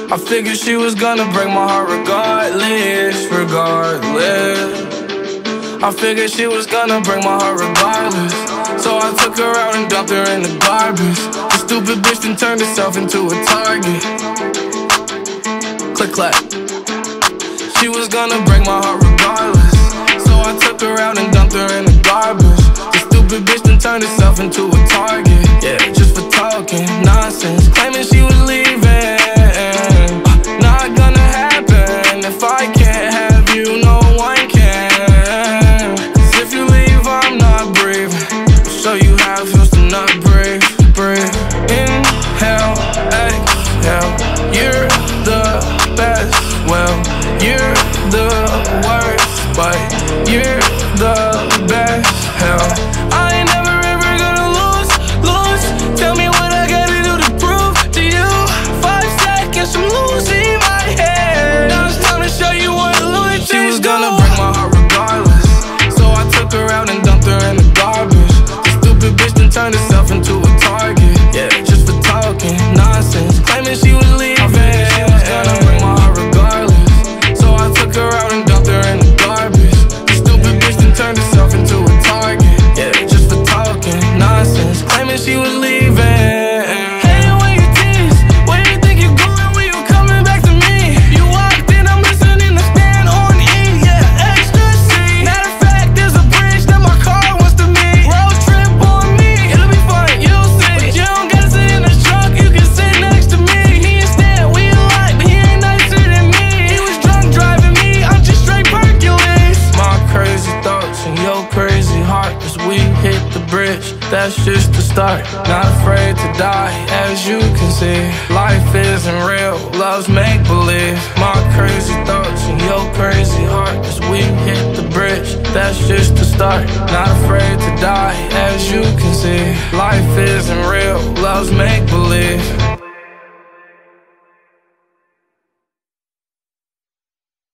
I figured she was gonna break my heart regardless. I figured she was gonna break my heart regardless. So I took her out and dumped her in the garbage. The stupid bitch then turned herself into a target. Click clack. She was gonna break my heart regardless. So I took her out and dumped her in the garbage. The stupid bitch then turned herself into a target. Yeah, just for talking nonsense, claiming she was leaving. Not gonna happen. If I can't have you, no one can. 'Cause if you leave, I'm not breathing. I'll show you how it feels to not breathe. Inhale, exhale. You're the best. Well, you're the worst, but you're the best. Hell, I ain't never ever gonna lose. Tell me what I gotta do to prove to you. 5 seconds, I'm losing my head. Now it's time to show you what losing. She was gonna break my heart regardless. So I took her out and dumped her in the garbage. The stupid bitch then turned herself into a target. Yeah, just for talking nonsense, claiming she was leaving. I figured she was gonna break my heart regardless. So I took her out and dumped her in the garbage. The stupid bitch then turned herself into a target. Yeah, just for talking nonsense, claiming she was leaving. That's just the start, not afraid to die. As you can see, life isn't real, love's make-believe. My crazy thoughts and your crazy heart as we hit the bridge. That's just the start, not afraid to die. As you can see, life isn't real, love's make-believe.